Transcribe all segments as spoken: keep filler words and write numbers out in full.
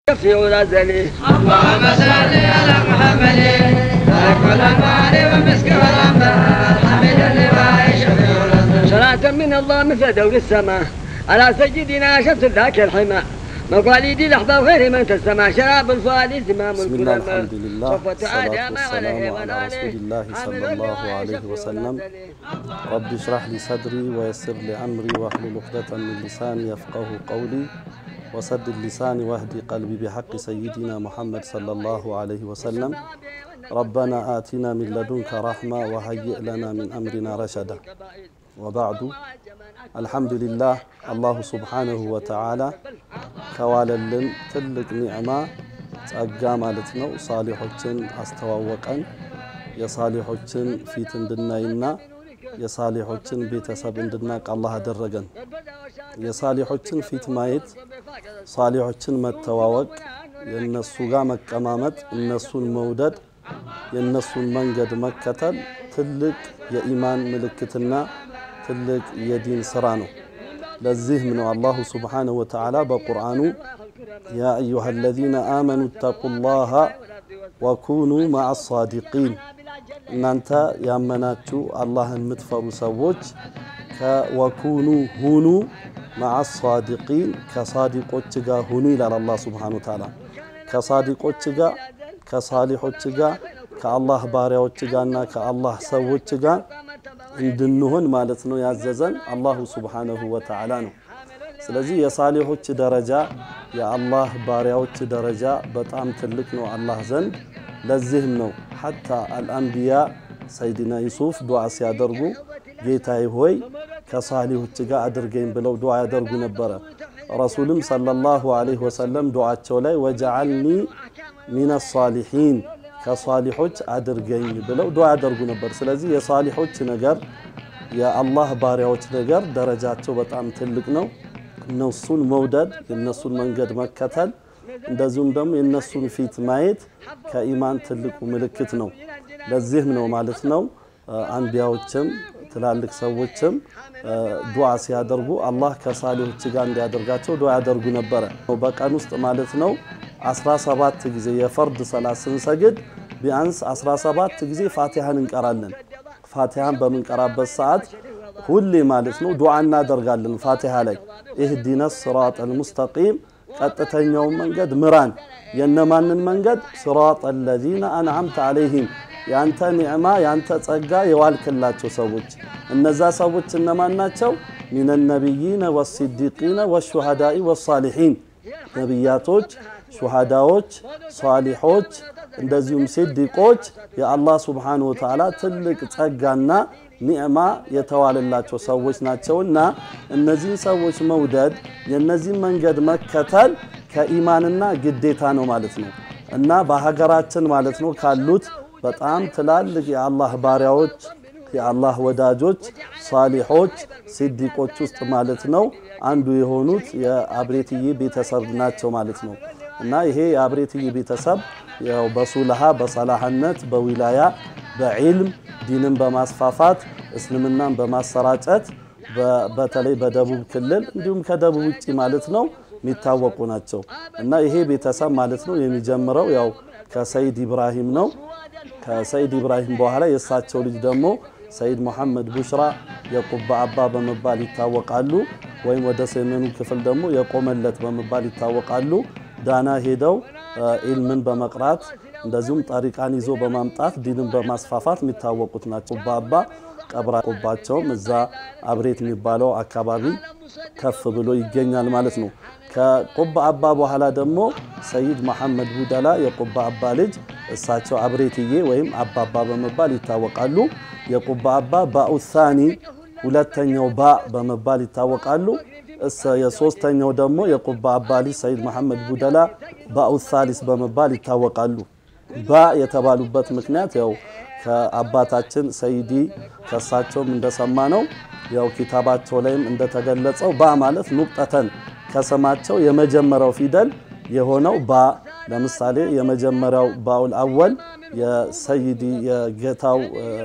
في ولازلي اللهم صل على محمد كل المال والمسك والأنبار حمد اللواء شفيع الأنبار صلاة من الله مثل دور السماء على سيدنا شمس ذاك الحمى مقاليد الأحباب غير من تسمع شراب الفؤاد زمام بسم الله الحمد لله والصلاة والسلام على رسول الله صلى الله عليه وسلم رب اشرح لي صدري ويسر لي أمري واحلل عقدة من لساني يفقه قولي وسدد لساني واهدي قلبي بحق سيدنا محمد صلى الله عليه وسلم ربنا آتنا من لدنك رحمة وهيئ لنا من أمرنا رشدا وبعد الحمد لله الله سبحانه وتعالى كواللن تلك نعمة ጸጋ ማለት ነው ሳሊሖችን አስተዋወቀን የሳሊሖችን ፊት እንድናይና የሳሊሖችን ቤተሰብ እንድናቅ አላህ አደረገን የሳሊሖችን ፊት ማየት ሳሊሖችን መተዋወቅ የነሱ ጋር መቀማመጥ እነሱን መውደድ የነሱን መንገድ መከተል ትልቅ የኢማን ምልክትና ትልቅ የዲን ስራ ነው ለዚህም ነው አላህ Subhanahu Wa Ta'ala በቁርአኑ يا أيها الذين آمنوا اتقوا الله وكونوا مع الصادقين እናንተ ያመናችሁ አላህን ምትፈሩ ሰዎች ከወኩኑ ሁኑ مع الصادقين ከሳዲቆች ጋር ሁኑ ይላል አላህ Subhanahu Wa Ta'ala ከሳዲቆች ጋር ከሳሊሖች ጋር ከአላህ ባሪያዎች ጋርና ከአላህ ሰዎች ጋር እንድንሆን ማለት ነው ያዘዘን አላህ Subhanahu Wa Ta'ala ነው ስለዚህ የሳሊሖች ደረጃ የአላህ ባሪያዎች ደረጃ በጣም ትልቅ ነው አላህ ዘንድ ለዚህም ነው حتى الانبياء سيدنا يوسف ዱዓ ሲያደርጉ ጌታዬ ሆይ ከሳሊሖች ጋር አድርገኝ ብለው ዱዓ ያደርጉ ነበር ረሱልም ሰለላሁ ዐለይሂ ወሰለም ዱዓቸው ላይ وجعلني من الصالحين ከሳሊሖች አድርገኝ ብለው ዱዓ ያደርጉ ነበር ስለዚህ የሳሊሖች ነገር የአላህ ባሪያዎች ነገር ደረጃቸው በጣም ትልቅ ነው እነሱን መውደድ የነሱን መንገድ መከተል እንደዚሁም ደግሞ የነሱን ፊት ማየት ከኢማን ትልቁ ምልክት ነው ለዚህም ነው ማለት ነው አንቢያዎችም ትላልቅ ሰዎችም ዱዓ ሲያደርጉ አላህ ከሳሊሖች ጋር እንዲያደርጋቸው ዱዓ ያደርጉ ነበር በቀን ውስጥ ማለት ነው አስራ ሰባት ጊዜ የፈርድ ሰላት ስንሰግድ ቢያንስ አስራ ሰባት ጊዜ ፋቲሃን እንቀራለን ፋቲሃን በመንቀራበት ሰዓት ሁሌ ማለት ነው ዱዓ እናደርጋለን ፋቲሃ ላይ اهدنا الصراط المستقيم ቀጥተኛው መንገድ ምራን የነማንን መንገድ صراط الذين انعمت عليهم ያንተ ኒዕማ ያንተ ጸጋ የዋልከላቸው ሰዎች እነዛ ሰዎች እነማን ናቸው من النبيين والصديقين والشهداء والصالحين ነብያቶች ሹሃዳዎች ሷሊሖች እንደዚሁም ሲዲቆች የአላህ Subhanahu Wa Ta'ala ትልቅ ጸጋና ኒዕማ የተዋለላቸው ሰዎች ናቸውና እነዚህ ሰዎች መውደድ የነዚህ መንገድ መከተል ከኢማንና ግዴታ ነው ማለት ነው እና በሀገራችን ማለት ነው ካሉት በጣም ትላልቅ የአላህ ባሪያዎች የአላህ ወዳጆች ሷሊሖች ሲዲቆች ውስጥ ማለት ነው አንዱ የሆኑት የአብሬትዬ ቤተሰብ ናቸው ማለት ነው እና ይሄ የአብሬትዬ ቤተሰብ ያው በሱልሃ በሰላህነት በዊላያ በዕልም ዲንን በማስፋፋት እስልምናን በማሰራጨት በተለይ በደቡብ ክልል እንዲሁም ከደቡብ ውጪ ማለት ነው የሚታወቁ ናቸው እና ይሄ ቤተሰብ ማለት ነው የሚጀምረው ያው ከሰይድ ኢብራሂም ነው ከሰይድ ኢብራሂም በኋላ የሳቸው ልጅ ደግሞ ሰይድ መሐመድ ቡሽራ የቁባ አባ በመባል ይታወቃሉ ወይም ወደ ሰሜኑ ክፍል ደግሞ የቆመለት በመባል ይታወቃሉ ዳና ሄደው ኢልምን በመቅራት እንደዚሁም ጣሪቃን ይዞ በማምጣት ዲንን በማስፋፋት የሚታወቁት ናቸው ባባ ቀብራ ቆባቸው እዛ አብሬት የሚባለው አካባቢ ከፍ ብሎ ይገኛል ማለት ነው ከቆባ አባ በኋላ ደግሞ ሰይድ መሐመድ ቡዳላ የቆባ አባ ልጅ እሳቸው አብሬትዬ ወይም አባባ በመባል ይታወቃሉ የቆባ አባ ባኡ ثاني ሁለተኛው ባ በመባል ይታወቃሉ እሰ የሶስተኛው ደግሞ የቆባ አባ ልጅ ሰይድ መሐመድ ቡዳላ ባኡ ثالث በመባል ይታወቃሉ ባ የተባሉበት ምክንያት ያው ከአባታችን ሰይዲ ከሳቸውም እንደሰማነው ያው ኪታባቸው ላይም እንደተገለጸው ባ ማለት ኑቅጠተን ከሰማቸው የመጀመሪያው ፊደል የሆነው ባ ለምሳሌ የመጀመሪያው ባኡል አወል የሰይዲ የጌታው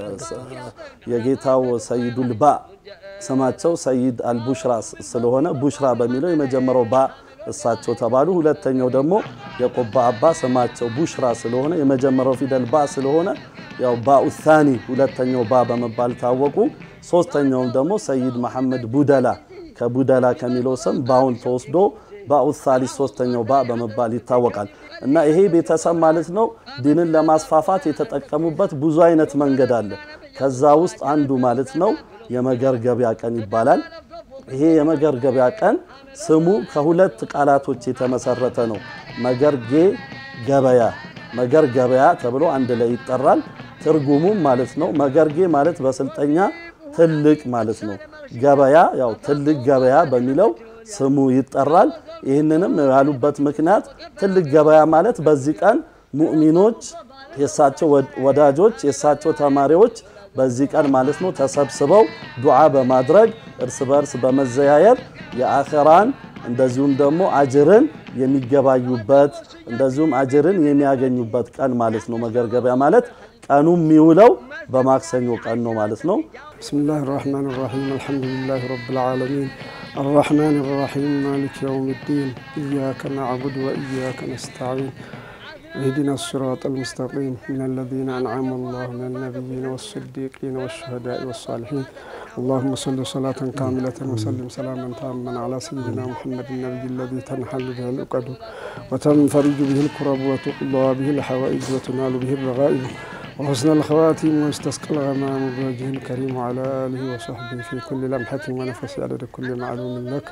የጌታው ሰይዱል ባ ስማቸው ሰይድ አልቡሽራ ስለሆነ ቡሽራ በሚለው የመጀመሪያው ባ እሳቸው ተባሉ ሁለተኛው ደግሞ የቆባ አባ ስማቸው ቡሽራ ስለሆነ የመጀመሪያው ፊደል ባ ስለሆነ ያው ባኡ ثاني ሁለተኛው ባ በመባል ታወቁ ሶስተኛው ደግሞ ሰይድ መሐመድ ቡደላ ከቡደላ ከሚለው ስም ባውን ተወስዶ ባኡ ثالث ሶስተኛው ባ በመባል ይታወቃል እና ይሄ ቤተሰብ ማለት ነው ዲንን ለማስፋፋት የተጠቀሙበት ብዙ አይነት መንገድ አለ ከዛ ውስጥ አንዱ ማለት ነው የመገርገቢያ ቀን ይባላል ይሄ የመገርገቢያ ቀን ስሙ ከሁለት ቃላቶች የተመሰረተ ነው መገርጌ ገበያ መገርገቢያ ተብሎ አንድ ላይ ይጠራል ትርጉሙ ማለት ነው መገርጌ ማለት በስልጠኛ ትልቅ ማለት ነው ገበያ ያው ትልቅ ገበያ በሚለው ስሙ ይጠራል ይሄንንም ያሉበት ምክንያት ትልቅ ገበያ ማለት በዚህ ቀን ሙእሚኖች የሳቸው ወዳጆች የሳቸው ተማሪዎች በዚህ ቀን ማለት ነው ተሰብስበው ዱዓ በማድረግ እርስ በርስ በመዘያየር የአኺራን እንደዚሁም ደግሞ አጅርን የሚገባዩበት እንደዚሁም አጅርን የሚያገኙበት ቀን ማለት ነው መገርገቢያ ማለት ቀኑ የሚውለው በማክሰኞ ቀን ነው ማለት ነው ቢስሚላሂር ረህማኒር ረሂም አልሐምዱሊላሂ ረብል ዓለሚን الرحمن الرحيم مالك يوم الدين إياك نعبد وإياك نستعين اهدنا الصراط المستقيم من الذين أنعم الله من النبيين والصديقين والشهداء والصالحين اللهم صل صلاة كاملة وسلم سلاما تاما على سيدنا محمد النبي الذي تنحل به العقد وتنفرج به الكرب وتقضى به الحوائج وتنال به الرغائب وحسن الخواتيم واستسقى الغمام بوجه الكريم وعلى آله وصحبه في كل لمحة ونفس عدد كل معلوم لك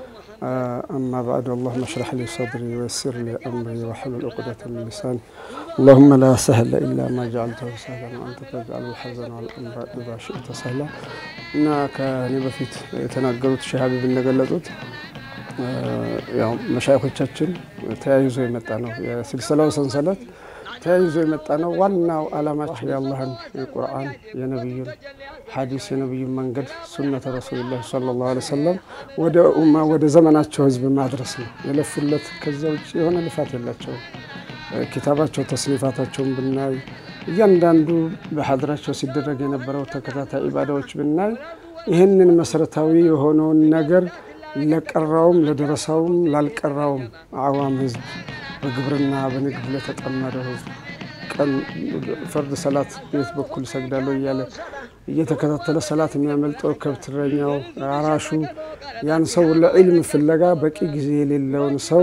أما بعد اللهم اشرح لي صدري ويسر لي أمري واحلل عقدة من لساني اللهم لا سهل إلا ما جعلته سهلا وأنت تجعل الحزن والأمر إذا شئت سهلا إنا كان بفيت تناقلت شهابي بالنقلتوت ያው መሻይኾቻችን ተያይዞ የመጣ ነው የስልሰላው ሰንሰለት ተያይዞ የመጣ ነው ዋናው ዓላማችን የአላህን ቁርአን የነብዩን ሐዲስ የነብዩን መንገድ ሱነተ ረሱላህ ሰለላሁ ዐለይሂ ወሰለም ወደ ኡማ ወደ ዘመናቸው ህዝብ ማድረስ ነው የለፉለት ከዛ ውጪ የሆነ ልፋት የላቸው ኪታባቸው ተስኒፋታቸውን ብናይ እያንዳንዱ በሐድራቸው ሲደረግ የነበረው ተከታታይ ኢባዳዎች ብናይ ይሄንን መሰረታዊ የሆነው ነገር ለቀራውም ለደረሳውም ላልቀራውም አዋም ህዝብ በግብርና በንግድ ለተጠመደው ህዝብ ቀን ፈርድ ሰላት ቤት በኩል ሰግዳለው ይያለ እየተከታተለ ሰላት የሚያመልጠው ከብትረኛው አራሹ ያን ሰው ለዕልም ፍለጋ በቂ ጊዜ የሌለውን ሰው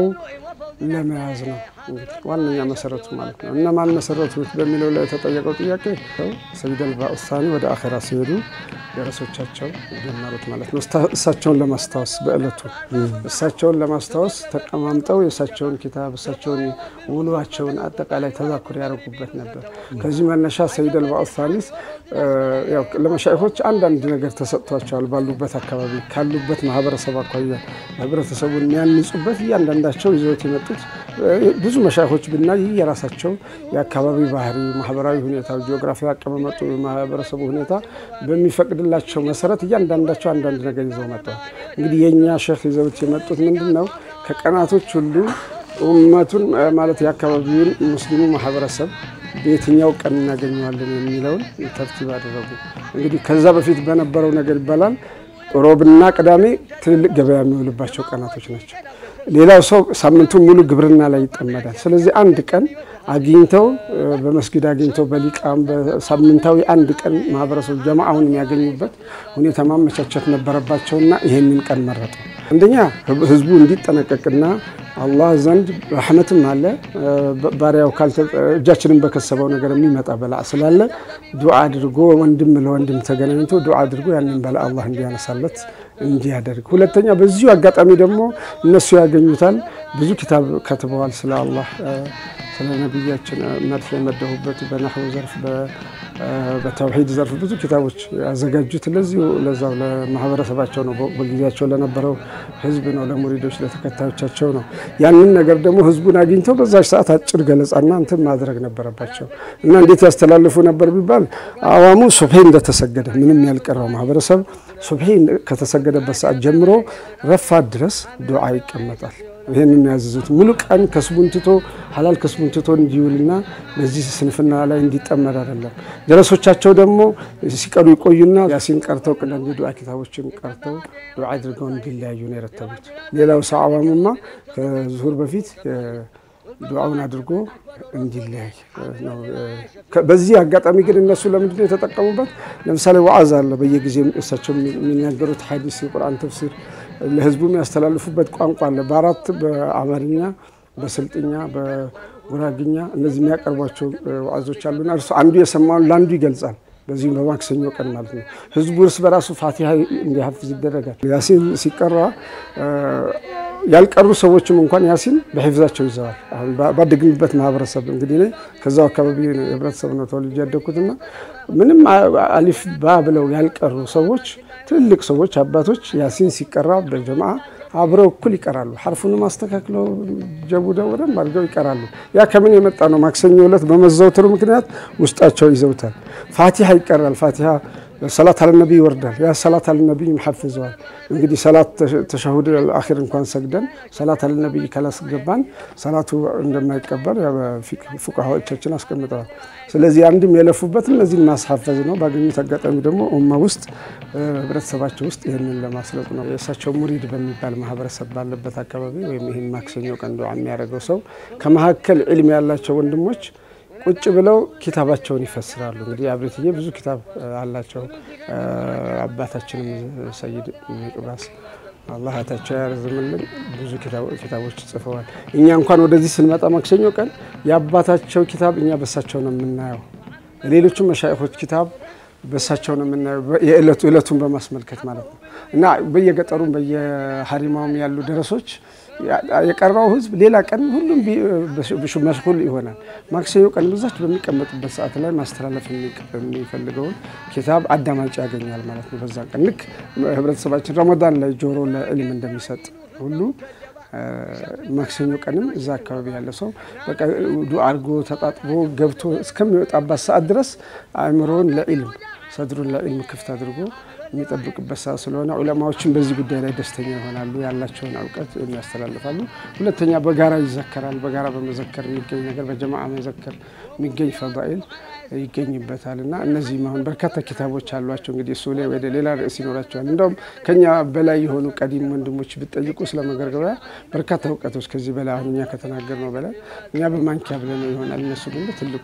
ለመያዝ ነው ዋናኛ መሰረቱ ማለት ነው እና ማን መሰረቱት በሚለው ላይ ተጠየቀው ጥያቄ ሰይድ አልባኡሳኒ ወደ አኺራ ሲሄዱ የራሶቻቸው ጀመሩት ማለት ነው እሳቸውን ለማስታወስ በእለቱ እሳቸውን ለማስታወስ ተቀማምጠው የእሳቸውን ኪታብ እሳቸውን ውሏቸውን አጠቃላይ ተዛኩር ያደርጉበት ነበር ከዚህ መነሻ ሰይድ አልባኡሳኒ ያው ለመሻይኾች አንድ አንድ ነገር ተሰጥቷቸዋል ባሉበት አካባቢ ካሉበት ማህበረሰብ አኳያ ህብረተሰቡን የሚያንጹበት እያንዳንዳቸው ይዘውት የመጡት ብዙ መሻይኾች ብናይ የራሳቸው የአካባቢ ባህሪ ማህበራዊ ሁኔታ ጂኦግራፊ አቀማመጡ ማህበረሰቡ ሁኔታ በሚፈቅድላቸው መሰረት እያንዳንዳቸው አንድ አንድ ነገር ይዘው መጥተዋል እንግዲህ የኛ ሼክ ይዘውት የመጡት ምንድነው ከቀናቶች ሁሉ ኡመቱን ማለት የአካባቢውን ሙስሊሙ ማህበረሰብ በየትኛው ቀን እናገኘዋለን የሚለውን ተርቲብ አደረጉ እንግዲህ ከዛ በፊት በነበረው ነገር ይባላል ሮብና ቅዳሜ ትልቅ ገበያ የሚውልባቸው ቀናቶች ናቸው ሌላው ሰው ሳምንቱን ሙሉ ግብርና ላይ ይጠመዳል ስለዚህ አንድ ቀን አግኝተው በመስጊድ አግኝተው በሊቃም በሳምንታዊ አንድ ቀን ማህበረሰቡ ጀማዓውን የሚያገኙበት ሁኔታ ማመቻቸት ነበረባቸውና ይሄንን ቀን መረጡ አንደኛ ህዝቡ እንዲጠነቀቅና አላህ ዘንድ ረህመትም አለ ባሪያው ካልተ እጃችንን በከሰበው ነገር የሚመጣ በላ ስላለ ዱዓ አድርጎ ወንድም ለወንድም ተገናኝቶ ዱዓ አድርጎ ያንን በላ አላህ እንዲያነሳለት እንዲያደርግ ሁለተኛ በዚሁ አጋጣሚ ደግሞ እነሱ ያገኙታል ብዙ ኪታብ ከተበዋል ስለ አላህ ስለ ነብያችን መድፍ የመደሁበት በነህው ዘርፍ በተውሂድ ዘርፍ ብዙ ኪታቦች ያዘጋጁት ለዚህ ለዛው ለማህበረሰባቸው ነው በጊዜያቸው ለነበረው ህዝብ ነው ለሙሪዶች ለተከታዮቻቸው ነው ያንን ነገር ደግሞ ህዝቡን አግኝተው በዛች ሰዓት አጭር ገለጻና እንትን ማድረግ ነበረባቸው እና እንዴት ያስተላልፉ ነበር ቢባል አዋሙ ሱብሂ እንደተሰገደ ምንም ያልቀረው ማህበረሰብ ሱብሂ ከተሰገደበት ሰዓት ጀምሮ ረፋድ ድረስ ዱዓ ይቀመጣል ይሄንን ያዘዙት ሙሉ ቀን ከስቡን ትቶ ሐላል ከስሙን ትቶ እንዲውልና ለዚህ ስንፍና ላይ እንዲጠመድ አይደለም። ደረሶቻቸው ደግሞ ሲቀሩ ይቆዩና ያሲን ቀርተው ቅዳም ዱዓ ኪታቦችን ቀርተው ዱዓ አድርገው እንዲለያዩ ነው የረተቡት። ሌላው ሰዓዋሙማ ከዙሁር በፊት ዱዓውን አድርጎ እንዲለያይ ነው። በዚህ አጋጣሚ ግን እነሱ ለምንድን ነው የተጠቀሙበት? ለምሳሌ ወዓዝ አለ በየጊዜው እሳቸው የሚናገሩት ሐዲስ የቁርአን ተፍሲር ለህዝቡ የሚያስተላልፉበት ቋንቋ አለ። በአራት በአማርኛ በስልጥኛ በጉራግኛ እነዚህ የሚያቀርቧቸው ወዓዞች አሉና እርሱ አንዱ የሰማውን ለአንዱ ይገልጻል። በዚህ በማክሰኞ ቀን ማለት ነው ህዝቡ እርስ በራሱ ፋቲሃ እንዲሐፍዝ ይደረጋል። ያሲን ሲቀራ ያልቀሩ ሰዎችም እንኳን ያሲን በህፍዛቸው ይዘዋል። አሁን ባደግንበት ማህበረሰብ እንግዲህ ከዛው አካባቢ ህብረተሰብ ነው ተወልጄ ያደኩትና ምንም አሊፍ ባ ብለው ያልቀሩ ሰዎች ትልቅ ሰዎች አባቶች ያሲን ሲቀራ በጀማዓ አብረው እኩል ይቀራሉ። ሐርፉን ማስተካከለው ጀቡዳው ወደም አድርገው ይቀራሉ። ያ ከምን የመጣ ነው? ማክሰኞ ዕለት በመዘውተሩ ምክንያት ውስጣቸው ይዘውታል። ፋቲሃ ይቀራል። ፋቲሃ ሰላት አለ ነብይ ይወርዳል። ያ ሰላት አለ ነብይ محفظዋል። እንግዲህ ሰላት ተሸሁድ አኺር እንኳን ሰግደን ሰላት አለ ነብይ ካላስገባን ሰላቱ እንደማይቀበል ፉቃሃዎቻችን አስቀምጠዋል። ስለዚህ አንድም የለፉበት እነዚህን ማስሐፈዝ ነው። ባገኙት አጋጣሚ ደግሞ ኡማ ውስጥ ህብረተሰባቸው ውስጥ ይሄንን ለማስለጥ ነው። የእሳቸው ሙሪድ በሚባል ማህበረሰብ ባለበት አካባቢ ወይም ይሄን ማክሰኞ ቀን ዱዓ የሚያደርገው ሰው ከመሐከል ዒልም ያላቸው ወንድሞች ቁጭ ብለው ኪታባቸውን ይፈስራሉ። እንግዲህ አብሬትዬ ብዙ ኪታብ አላቸው። አባታችንም ሰይድ ሚቅባስ አላህ አታቸው ያርዝምልን ብዙ ኪታቦች ጽፈዋል። እኛ እንኳን ወደዚህ ስንመጣ ማክሰኞ ቀን ያባታቸው ኪታብ እኛ በሳቸው ነው የምናየው። ሌሎቹ መሻይኾች ኪታብ በሳቸው ነው የምናየው የእለቱ እለቱን በማስመልከት ማለት ነው። እና በየገጠሩም በየሐሪማውም ያሉ ደረሶች የቀራው ህዝብ ሌላ ቀን ሁሉም መሽጉል ይሆናል። ማክሰኞ ቀን ብዛት በሚቀመጥበት ሰዓት ላይ ማስተላለፍ የሚፈልገው ኪታብ አዳማጭ ያገኛል ማለት ነው። በዛ ቀን ልክ ህብረተሰባችን ረመዳን ላይ ጆሮ ለዕልም እንደሚሰጥ ሁሉ ማክሰኞ ቀንም እዛ አካባቢ ያለ ሰው በቃ ዱዓ አድርጎ ተጣጥቦ ገብቶ እስከሚወጣበት ሰዓት ድረስ አእምሮን ለዕልም ሰድሩን ለዕልም ክፍት አድርጎ የሚጠብቅበት ሰዓት ስለሆነ ዑለማዎችን በዚህ ጉዳይ ላይ ደስተኛ ይሆናሉ። ያላቸውን ዕውቀት የሚያስተላልፋሉ። ሁለተኛ በጋራ ይዘከራል። በጋራ በመዘከር የሚገኝ ነገር በጀማዓ መዘከር የሚገኝ ፈዳኢል ይገኝበታልና እነዚህ ማሁን በርካታ ኪታቦች አሏቸው። እንግዲህ እሱ ላይ ወደ ሌላ ርዕስ ይኖራቸዋል። እንደውም ከኛ በላይ የሆኑ ቀዲም ወንድሞች ቢጠይቁ ስለመገርገሪያ በርካታ ዕውቀቶች ከዚህ በላይ አሁንኛ ከተናገርነው በላይ እኛ በማንኪያ ብለን ይሆናል። እነሱ ግን ትልቁ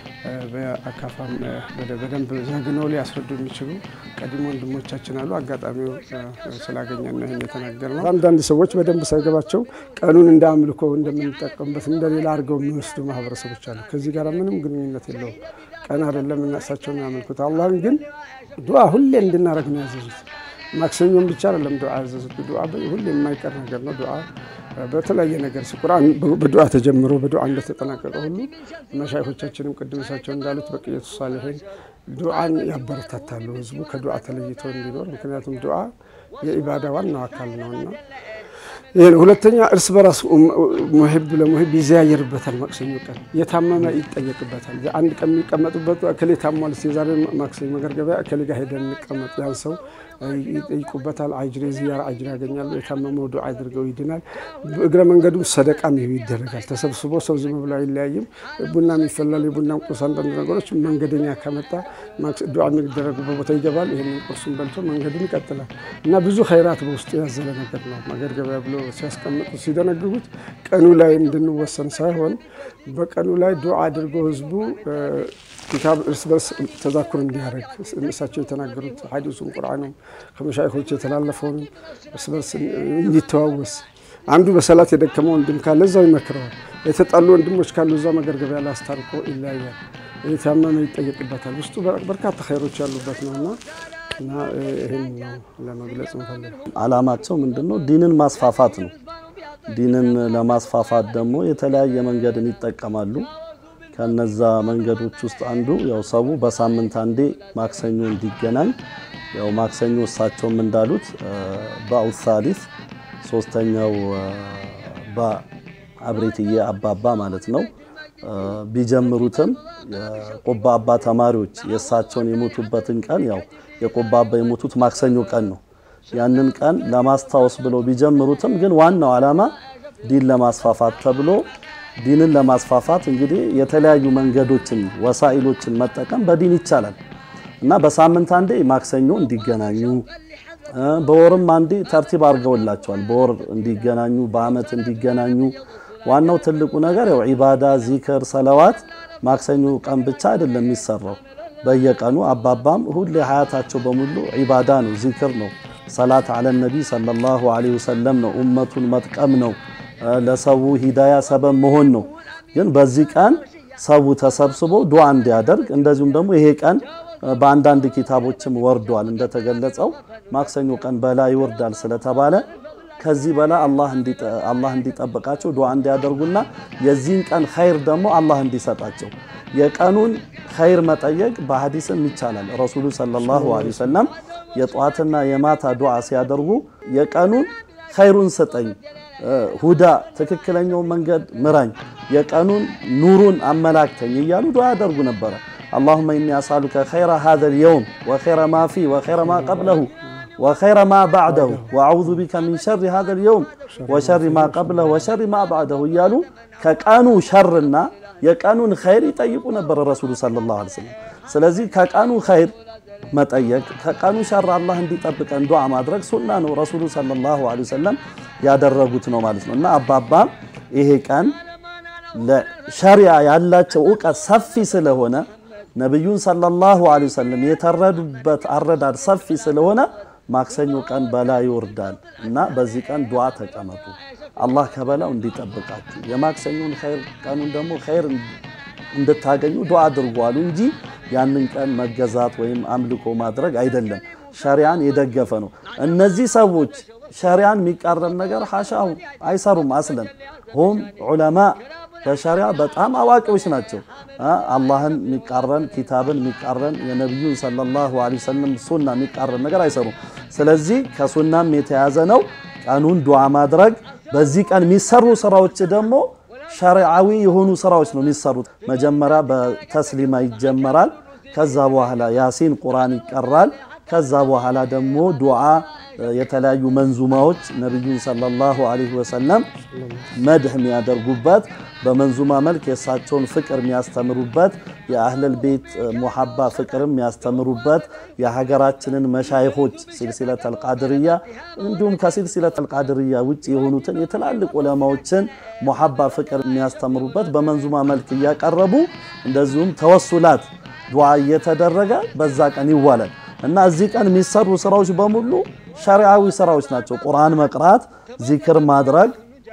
በአካፋም በደንብ ዘግነው ሊያስረዱ የሚችሉ ቀዲም ወንድሞቻችን አሉ። አጋጣሚው ስላገኘን ነው ይሄን የተናገርነው። አንዳንድ ሰዎች በደንብ ሳይገባቸው ቀኑን እንዳምልኮ እንደምንጠቀምበት እንደሌላ አድርገው የሚወስዱ ማህበረሰቦች አሉ። ከዚህ ጋር ምንም ግንኙነት የለውም። ቀን አይደለም እናሳቸው የሚያመልኩት። አላህን ግን ዱዓ ሁሌ እንድናረግ ነው ያዘዙት። ማክሰኞም ብቻ አይደለም ዱዓ ያዘዙት። ዱዓ ሁሌ የማይቀር ነገር ነው። ዱዓ በተለያየ ነገር ቁርአን በዱዓ ተጀምሮ በዱዓ እንደተጠናቀቀ ሁሉ መሻይኾቻችንም ቅድምሳቸው እንዳሉት በቅየቱ ሷሊሂን ዱዓን ያበረታታሉ ህዝቡ ከዱዓ ተለይቶ እንዲኖር። ምክንያቱም ዱዓ የኢባዳ ዋናው አካል ነውና ይሄን ሁለተኛ እርስ በራስ ሙሂብ ለሙሂብ ይዘያየርበታል። ማክሰኞ ቀን የታመመ ይጠየቅበታል። አንድ ቀን የሚቀመጡበት አከለ ታሟል ሲዛሬ ማክሰኞ መገርገቢያ አከለ ጋር ሄደን እንቀመጥ ያን ሰው ይጠይቁበታል። አጅር ዚያራ አጅር ያገኛሉ። የታመመው ዱዓ አድርገው ይድናል። እግረ መንገዱ ሰደቃም ይደረጋል። ተሰብስቦ ሰው ዝም ብሎ አይለያይም። ቡና የሚፈላል የቡና ቁርስ አንዳንድ ነገሮች መንገደኛ ከመጣ ዱዓ የሚደረጉበት ቦታ ይገባል። ይሄንን ቁርሱን በልቶ መንገዱን ይቀጥላል እና ብዙ ኸይራት በውስጡ ያዘለ ነገር ነው። መገርገቢያ ብሎ ሲያስቀምጡ ሲደነግጉት ቀኑ ላይ እንድንወሰን ሳይሆን በቀኑ ላይ ዱዓ አድርጎ ህዝቡ ኪታብ እርስ በርስ ተዛኩር እንዲያደርግ እሳቸው የተናገሩት ሐዲሱን ቁርአኑን ከመሻይኾች የተላለፈውን እርስ በርስ እንዲተዋወስ አንዱ በሰላት የደከመው ወንድም ካለ እዛው ይመክረዋል። የተጣሉ ወንድሞች ካሉ እዛው መገርገቢያ ላይ አስታርቆ ይለያያል። የታመመ ይጠየቅበታል። ውስጡ በርካታ ኸይሮች ያሉበት ነውና እና ይሄን ነው ለመግለጽ እንፈልጋለን። አላማቸው ምንድነው? ዲንን ማስፋፋት ነው። ዲንን ለማስፋፋት ደግሞ የተለያየ መንገድን ይጠቀማሉ። ከነዛ መንገዶች ውስጥ አንዱ ያው ሰው በሳምንት አንዴ ማክሰኞ እንዲገናኝ ያው ማክሰኞ እሳቸውም እንዳሉት ባኡ ሳሊስ ሶስተኛው በአብሬትዬ አባባ ማለት ነው ቢጀምሩትም የቆባ አባ ተማሪዎች የእሳቸውን የሞቱበትን ቀን ያው የቆባ አባ የሞቱት ማክሰኞ ቀን ነው። ያንን ቀን ለማስታወስ ብለው ቢጀምሩትም ግን ዋናው ዓላማ ዲን ለማስፋፋት ተብሎ ዲንን ለማስፋፋት እንግዲህ የተለያዩ መንገዶችን ወሳኢሎችን መጠቀም በዲን ይቻላል እና በሳምንት አንዴ ማክሰኞ እንዲገናኙ በወርም አንዴ ተርቲብ አድርገውላቸዋል በወር እንዲገናኙ በአመት እንዲገናኙ ዋናው ትልቁ ነገር ያው ዒባዳ ዚክር ሰላዋት ማክሰኞ ቀን ብቻ አይደለም የሚሰራው በየቀኑ አባባም ሁሌ ሀያታቸው በሙሉ ዒባዳ ነው ዚክር ነው ሰላት አለ ነቢ ሰለላሁ ዐለይሂ ወሰለም ነው ኡመቱን መጥቀም ነው ለሰው ሂዳያ ሰበብ መሆን ነው ግን በዚህ ቀን ሰው ተሰብስቦ ዱዓ እንዲያደርግ እንደዚሁም ደግሞ ይሄ ቀን በአንዳንድ ኪታቦችም ወርዷል እንደተገለጸው ማክሰኞ ቀን በላ ይወርዳል ስለተባለ ከዚህ በላ አላህ እንዲጠ አላህ እንዲጠብቃቸው ዱዓ እንዲያደርጉና የዚህን ቀን ኸይር ደግሞ አላህ እንዲሰጣቸው የቀኑን ኸይር መጠየቅ በሐዲስም ይቻላል ረሱሉ ሰለላሁ ዐለይሂ ወሰለም የጧትና የማታ ዱዓ ሲያደርጉ የቀኑን ኸይሩን ሰጠኝ ሁዳ ትክክለኛው መንገድ ምራኝ የቀኑን ኑሩን አመላክተኝ ይያሉ ዱዓ ያደርጉ ነበር اللهم إني أسألك خير هذا اليوم وخير ما فيه وخير ما قبله وخير ما بعده وأعوذ بك من شر هذا اليوم وشر ما قبله وشر ما بعده يالو كقانو شرنا يقانون خير يطيقوا نبر الرسول صلى الله عليه وسلم ስለዚህ ከቃኑ ኸይር መጠየቅ ከቃኑ ሸር አላህ እንዲጠብቀን ዱዓ ማድረግ ሱና ነው ረሱሉ ሰለላሁ ዐለይሂ ወሰለም ያደረጉት ነው ማለት ነውና አባባ ይሄ ቀን ለሸሪዓ ያላቸው ዕውቀት ሰፊ ስለሆነ ነብዩን ሰለላሁ ዐለይሂ ወሰለም የተረዱበት አረዳድ ሰፊ ስለሆነ ማክሰኞ ቀን በላ ይወርዳል እና በዚህ ቀን ዱዓ ተቀመጡ አላህ ከበላው እንዲጠብቃችሁ የማክሰኞን ኸይር ቀኑን ደግሞ ኸይር እንድታገኙ ዱዓ አድርጓሉ እንጂ ያንን ቀን መገዛት ወይም አምልኮ ማድረግ አይደለም ሸሪዓን የደገፈ ነው እነዚህ ሰዎች ሸሪዓን የሚቃረን ነገር ሐሻው አይሰሩም አስለን هم علماء በሸሪዓ በጣም አዋቂዎች ናቸው አላህን የሚቃረን ኪታብን የሚቃረን የነብዩን ሰለላሁ ዐለይሂ ወሰለም ሱና የሚቃረን ነገር አይሰሩም ስለዚህ ከሱናም የተያዘ ነው ቀኑን ዱዓ ማድረግ በዚህ ቀን የሚሰሩ ስራዎች ደግሞ ሸሪዓዊ የሆኑ ስራዎች ነው የሚሰሩት መጀመሪያ በተስሊማ ይጀመራል ከዛ በኋላ ያሲን ቁርአን ይቀራል ከዛ በኋላ ደግሞ ዱዓ የተለያዩ መንዙማዎች ነብዩን ሰለላሁ ዐለይሂ ወሰለም መድህ የሚያደርጉበት በመንዙማ መልክ የሳቸውን ፍቅር የሚያስተምሩበት የአህለል ቤት ሙሐባ ፍቅርም የሚያስተምሩበት የሀገራችንን መሻይኾች ሲልሲለተል ቃድርያ እንዲሁም ከሲልሲለተል ቃድርያ ውጪ የሆኑትን የተላልቅ ዑለማዎችን ሙሐባ ፍቅር የሚያስተምሩበት በመንዙማ መልክ ያቀርቡ እንደዚሁም ተወሱላት ዱዓ እየተደረገ በዛ ቀን ይዋላል እና እዚህ ቀን የሚሰሩ ስራዎች በሙሉ ሸሪዓዊ ስራዎች ናቸው ቁርአን መቅራት ዚክር ማድረግ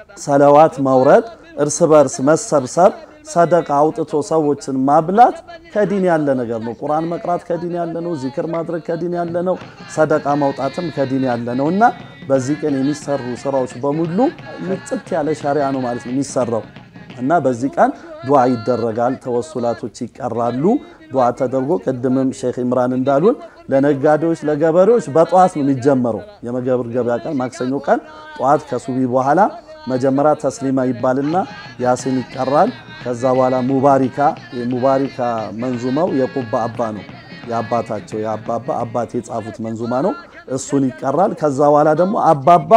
ሰላዋት ማውረድ እርስ በርስ መሰብሰብ ሰደቃ አውጥቶ ሰዎችን ማብላት ከዲን ያለ ነገር ነው ቁርአን መቅራት ከዲን ያለ ነው ዚክር ማድረግ ከዲን ያለ ነው ሰደቃ ማውጣትም ከዲን ያለ ነውና በዚህ ቀን የሚሰሩ ስራዎች በሙሉ ምጥት ያለ ሸሪዓ ነው ማለት ነው የሚሰራው እና በዚህ ቀን ዱዓ ይደረጋል ተወሱላቶች ይቀራሉ ዱዓ ተደርጎ ቀድመም ሼክ ኢምራን እንዳሉን ለነጋዴዎች ለገበሬዎች በጧት ነው የሚጀመረው የመገበር ገበያ ቀን ማክሰኞ ቀን ጧት ከሱቢ በኋላ መጀመሪያ ተስሊማ ይባልና ያሲን ይቀራል ከዛ በኋላ ሙባሪካ የሙባሪካ መንዙማው የቁባ አባ ነው ያባታቸው ያባባ አባቴ ጻፉት መንዙማ ነው እሱን ይቀራል ከዛ በኋላ ደግሞ አባባ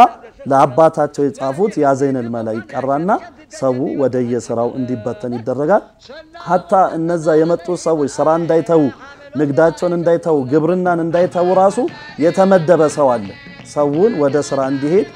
ለአባታቸው የጻፉት ያዘይነል መላ ይቀራና ሰው ወደየስራው እንዲበተን ይደረጋል hatta እነዛ የመጡ ሰዎች ስራ እንዳይተው ንግዳቸውን እንዳይተው ግብርናን እንዳይተው ራሱ የተመደበ ሰው አለ ሰውን ወደ ስራ እንዲሄድ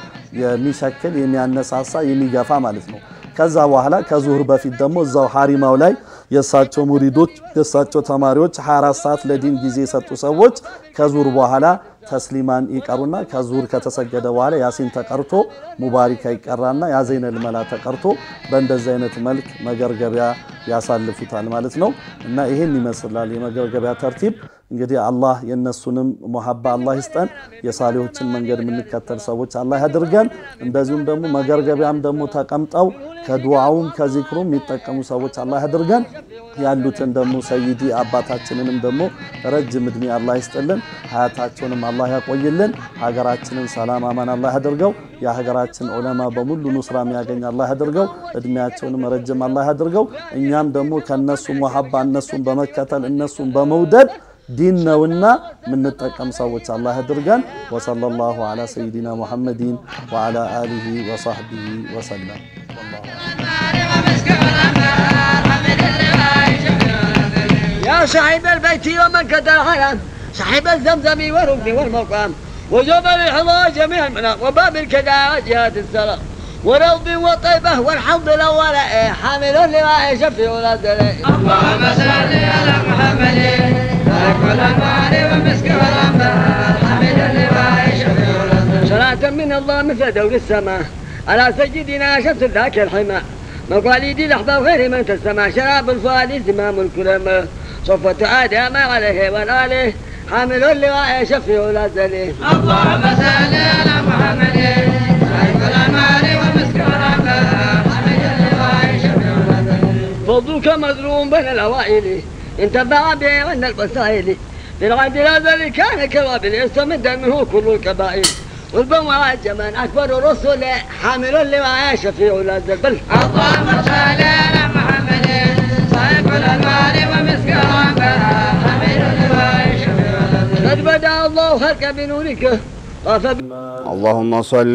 የሚሸክል የሚያነሳሳ የሚገፋ ማለት ነው ከዛ በኋላ ከዙህር በፊት ደግሞ እዛው ሐሪማው ላይ የሳቸው ሙሪዶች የሳቸው ተማሪዎች ሃያ አራት ሰዓት ለዲን ጊዜ ሰጡ ሰዎች ከዙህር በኋላ ተስሊማን ይቀሩና ከዙህር ከተሰገደ በኋላ ያሲን ተቀርቶ ሙባሪካ ይቀራና ያዘይነል መላ ተቀርቶ በእንደዚህ አይነት መልክ መገርገቢያ ያሳልፉታል ማለት ነው እና ይሄን ይመስላል የመገርገቢያ ተርቲብ እንግዲህ አላህ የነሱንም ሙሐባ አላህ ይስጠን የሳሊሆችን መንገድ ምንከተል ሰዎች አላህ ያድርገን እንደዚሁም ደግሞ መገርገቢያም ደግሞ ተቀምጠው ከዱዓውም ከዚክሩም የሚጠቀሙ ሰዎች አላህ ያድርገን ያሉትን ደግሞ ሰይዲ አባታችንንም ደግሞ ረጅም እድሜ አላህ ይስጥልን ሀያታቸውንም አላህ ያቆይልን ሀገራችንን ሰላም አማን አላህ ያድርገው የሀገራችን ዑለማ በሙሉ ኑስራ የሚያገኝ አላህ ያድርገው እድሜያቸውንም ረጅም አላህ ያድርገው እኛም ደግሞ ከነሱ ሙሐባ እነሱን በመከተል እነሱን በመውደድ دين نونا من نتقم سوت الله درجان وصلى الله على سيدنا محمد وعلى آله وصحبه وسلم والله صاحب البيت ومن كتر الحرام صاحب الزمزم والركن والمقام وجبل الحظى جميع المنام وباب الكدى وجهات السلام وروض وطيبة والحوض الأول حامل اللواء شفيع الأزل. اللهم صل على محمد كل المال والمسك والأنبار حامل اللواء شفيع الأزل. صلاة من الله مثل دور السماء على سيدنا شمس ذاك الحمى مقاليد الأحباب غير من تسمع شراب الفؤاد زمام الكرم صفة آدم عليه والآله حامل اللواء شفيع الأزل. اللهم صل على محمد كل المال والمسك والأنبار حامل اللواء شفيع الأزل. فضلك مظلوم بين الأوائل انتفع به عند الوسائل في العهد الأزل كان كوابل يستمد منه كل الكبائر والبوع الجمان أكبر الرسل حامل اللواء شفيع الأزل. بل اللهم صل على محمد صاحب المال ومسك الأنبار حامل اللواء شفيع الأزل. قد بدأ الله خلق بنورك طاف اللهم صل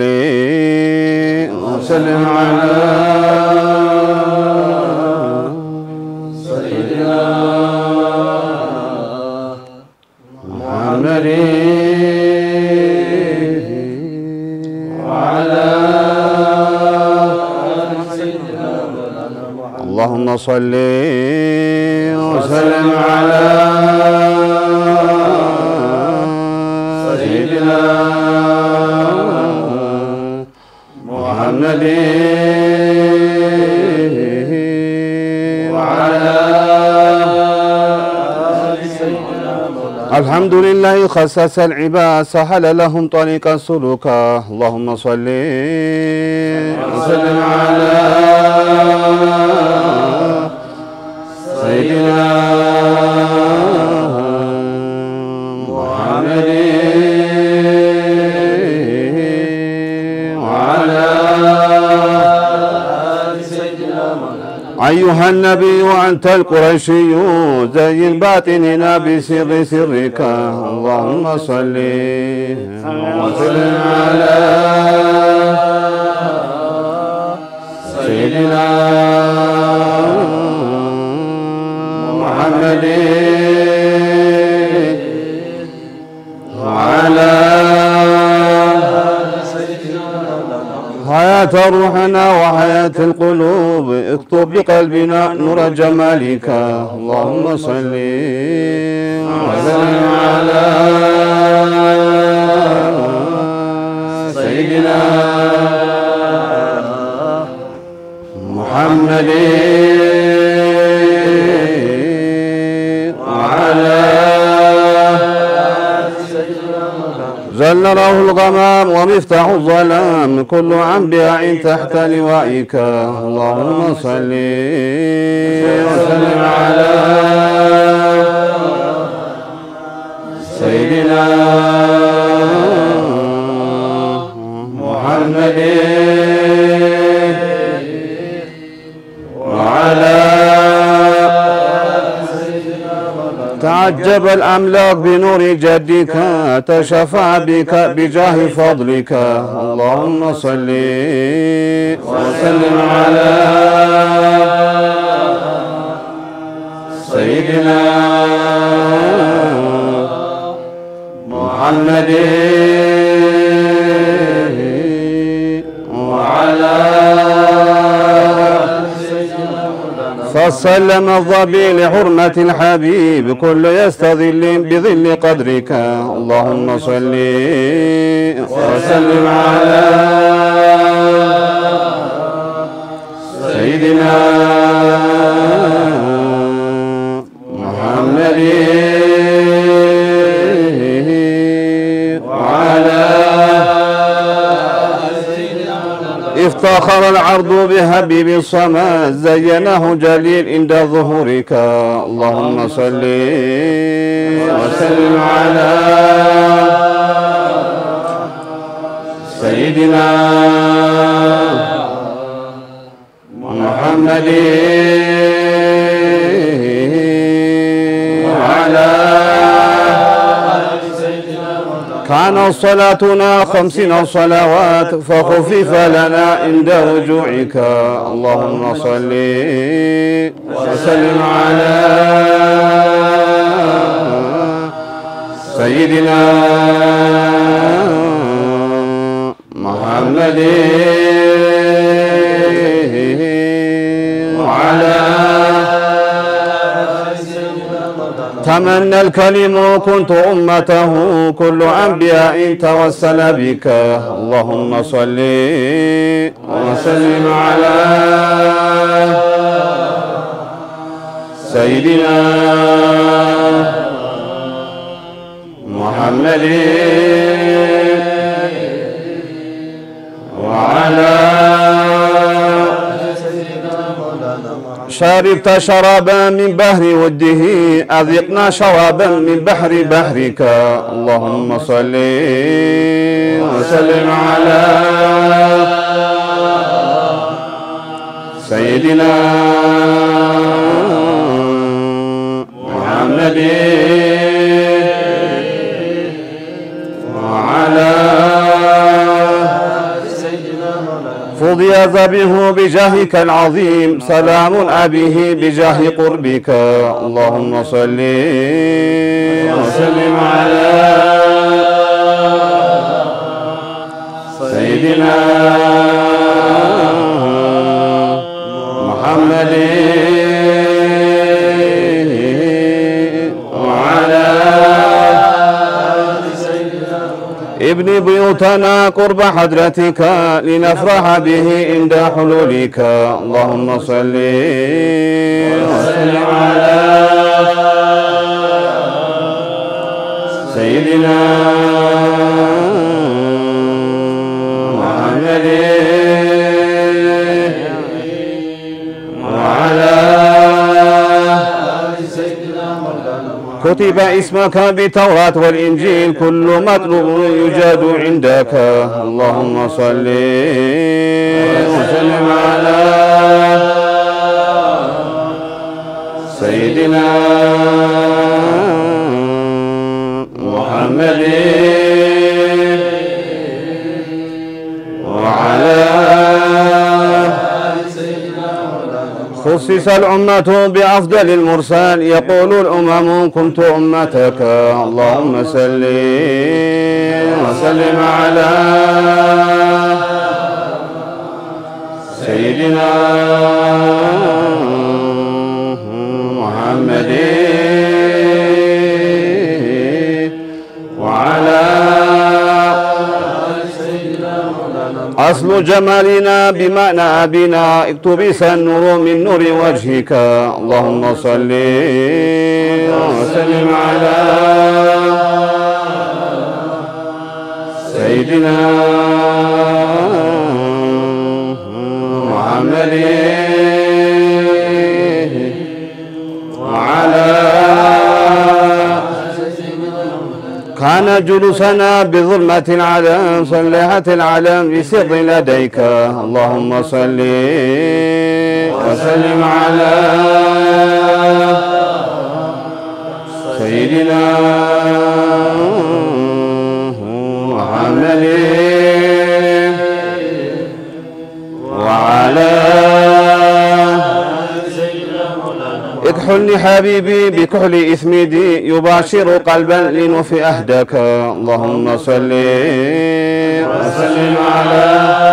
وسلم على سيدنا محمد وعلى سيدنا اللهم صل وسلم على سيدنا محمد وعلى الحمد لله خصص العباد سهل لهم طريق السلوك. اللهم صل وسلم على سيدنا محمد وعلى أيها النبي وأنت القرشي زين باطننا بسر سرك. اللهم صل وسلم على سيدنا محمد وعلى حياة روحنا وحياة القلوب اكتب بقلبنا نور جمالك. اللهم صل وسلم على سيدنا محمد وعلى زل له الغمام ومفتاح الظلام كل أنبياء تحت لوائك. اللهم صل وسلم على سيدنا محمد وعلى تعجب الأملاك بنور جدك تشفع بك بجاه فضلك. اللهم صل وسلم على سيدنا محمد وعلى فسلم الظبي لحرمة الحبيب كل يستظل بظل قدرك. اللهم صل وسلم على سيدنا محمد وعلى افتخر العرض بحبيب الصمد زينه جليل عند ظهورك. اللهم صل وسلم على سيدنا محمد وعلى كان صلاتنا خمسين صلوات فخفف لنا عند رجوعك. اللهم صل وسلم على تمنى الكلم كنت أمته كل أنبياء توسل بك اللهم صل وسلم على سيدنا محمد وعلى شربت شرابا من بحر وده أذقنا شرابا من بحر بحرك اللهم صل وسلم على سيدنا محمد وعلى فضي ذبه بجاهك العظيم سلام أبيه بجاه قربك اللهم صل وسلم على سيدنا محمد وعلى ابن بيوتنا قرب حضرتك لنفرح به عند حلولك اللهم صل وسلم على سيدنا محمد وعلى كتب اسمك بالتوراة والإنجيل كل مطلوب يجاد عندك اللهم صل وسلم على سيدنا محمد وعلى خصص الأمة بأفضل المرسل يقول الأمم كنت أمتك اللهم صل وسلم على سيدنا محمد وعلى أصل جمالنا بمعنى أبينا اكتبس النور من نور وجهك اللهم صل وسلم على سيدنا محمد وعلى كان جلوسنا بظلمة العلم صليحة العلم بسر لديك اللهم صل وسلم على سيدنا محمد وعلى اكحلني حبيبي بكحل إثمدي يباشر قلبا لنوفي أهدك اللهم صل وسلم على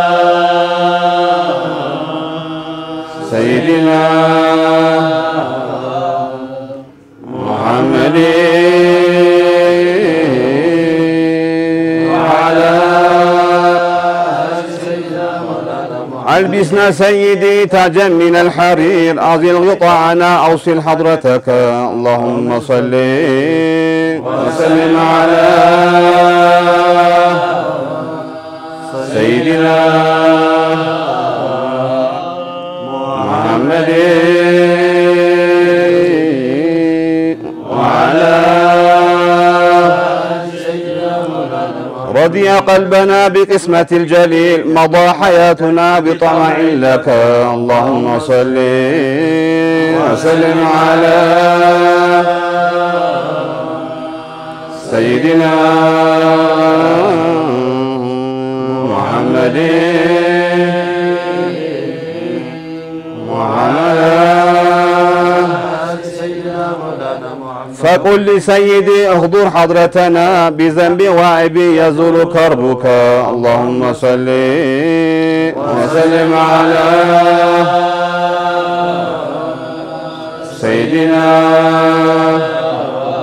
سيدنا محمد وعلى ألبسنا سيدي تاجا من الحرير أزل غطاءنا أوصل حضرتك اللهم صل وسلم على سيدنا محمد وعلى رضي قلبنا بقسمة الجليل مضى حياتنا بطمع لك اللهم صل وسلم على سيدنا محمد وعلى فقل لسيدي احضر حضرتنا بذنب وعبي يزول كربك اللهم صل وسلم على سيدنا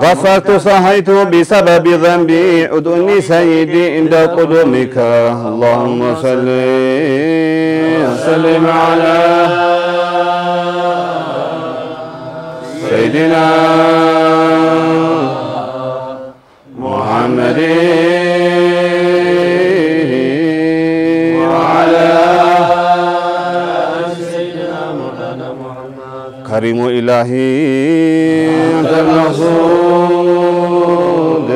قصرت صحيت بسبب ذنبي عدني سيدي عند قدومك اللهم صل وسلم على سيدنا محمد وعلى سيدنا مولانا محمد كريم إلهي أنت المقصود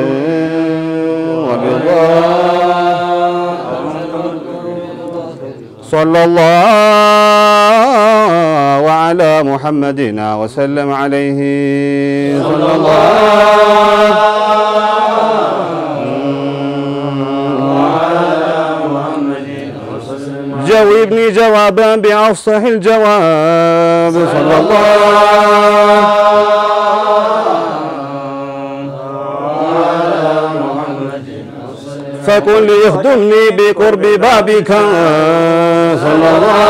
وبالله صلى الله على محمد وسلم عليه صلى الله جاوبني جوابا بأفصح الجواب صلى الله على محمد فكن ليخدمني بقرب بابك صلى الله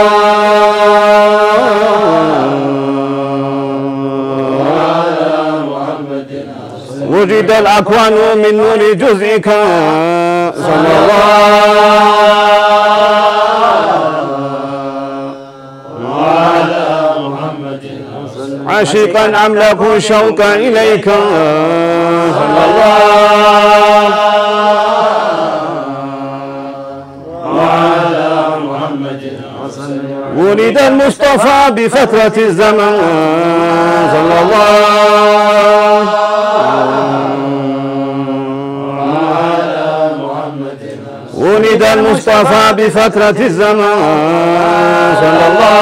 على محمد وجد الأكوان من نور جزئك صلى الله عاشقا أملك الشوق إليك صلى الله وعلى محمد ولد المصطفى بفترة الزمن صلى الله وعلى محمد ولد المصطفى بفترة الزمن صلى الله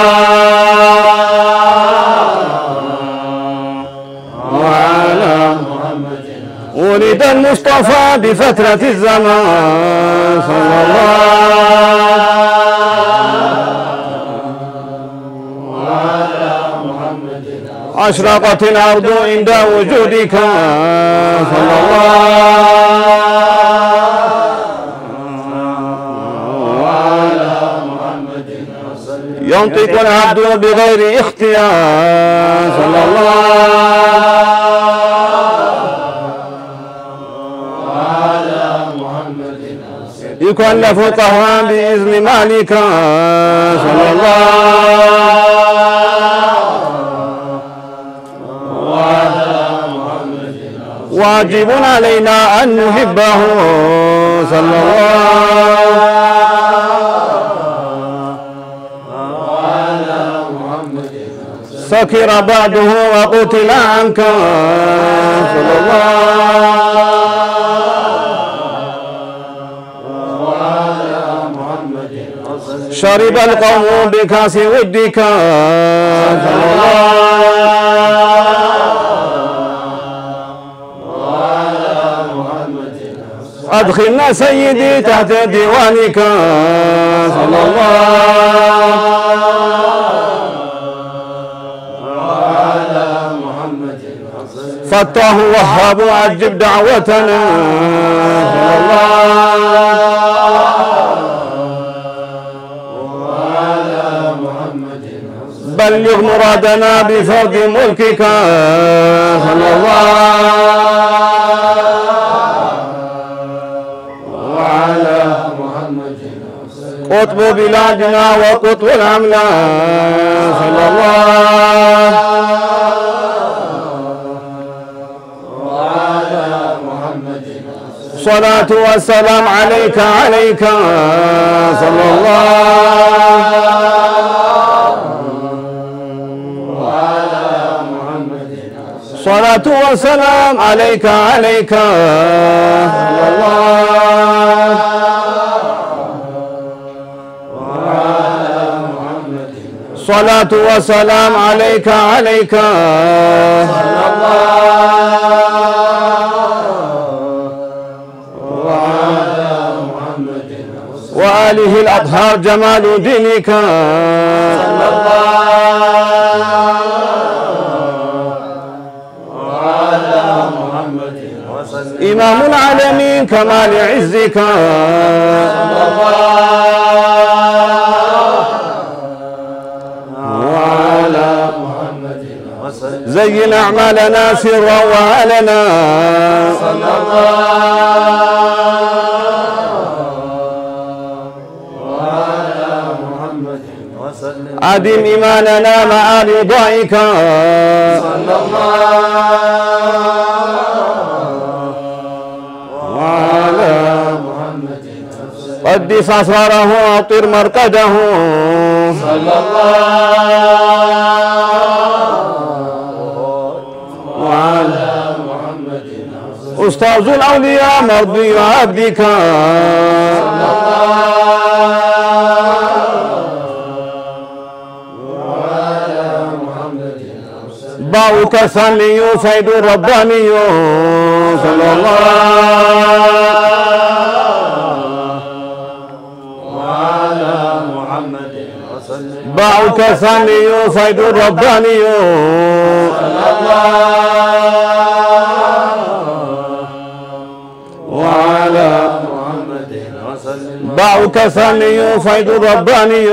ولد المصطفى بفترة الزمان صلى الله وعلى محمد أشرقت الأرض عند وجودك صلى الله وعلى محمد ينطق العبد بغير اختيار صلى الله يكلف طهرا بإذن مالك صلى الله وعلى محمد واجب علينا أن نحبه صلى الله وعلى محمد سكر بعده وقتل عنك صلى الله شرب القوم بكاس ودك صلى الله وعلى محمد أدخلنا سيدي تحت ديوانك صلى الله وعلى محمد فتاه وهاب عجب دعوتنا صلى الله بلغ مرادنا بفرض ملكك صلى الله وعلى محمد قطب بلادنا وقطب الأملاك صلى الله وعلى محمد صلاة والسلام عليك عليك صلى الله صلاة وسلام عليك عليك صلى الله وعلى محمد صلاة وسلام عليك عليك صلى الله وعلى محمد وآله الأطهار جمال دينك صلى الله إمام العالمين كمال عزك صلى الله وعلى محمد زين أعمالنا سرا وعلنا صلى الله وعلى محمد وسلم عدم إيماننا مع رضائك صلى الله وعلى محمد وسلم قدس أسراره وأطر مرقده صلى الله وعلى محمد وسلم أستاذ الأولياء مرضي عبدك صلى الله وعلى محمد وسلم باوك ثاني فيد رباني صلى الله وعلى محمد وسلم باوك ثاني فيد رباني صلى الله وعلى محمد وسلم باوك ثاني فيد رباني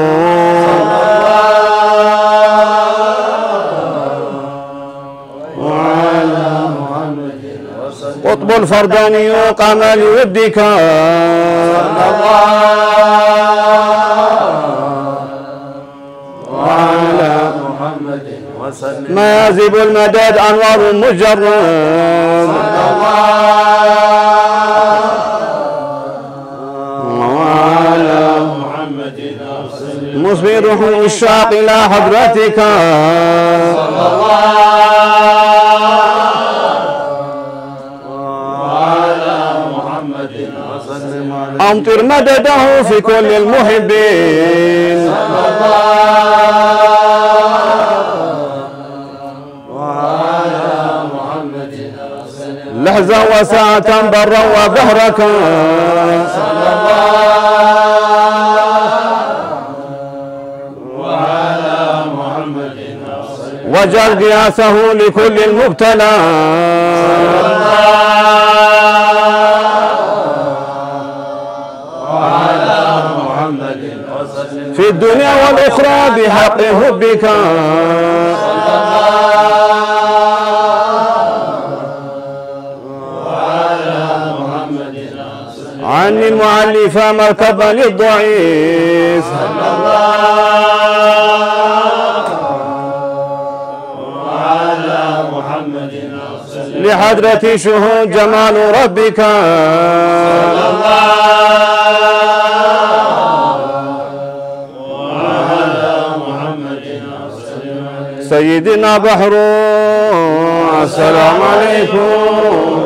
وعلى محمد وسلم قطب الفرداني قام لودك صلى الله وعلى محمد وسلم ما يزيب المداد أنوار مجرد صلى الله وعلى محمد وسلم مصبره الشاق إلى حضرتك صلى الله وعلى محمد وسلم أمطر مدده في كل المحبين صلى الله وعلى محمد وسلم لحظة وساعة برا وبهرك صلى الله وعلى محمد وسلم وجعل قياسه لكل المبتلى وعلى محمد وسلم في الدنيا والأخرى بحق حبك عني المعلف مركبا للضعيف وعلى محمد وسلم لحضرة شهود جمال ربك وعلى محمد وسلم سيدنا بحر السلام عليكم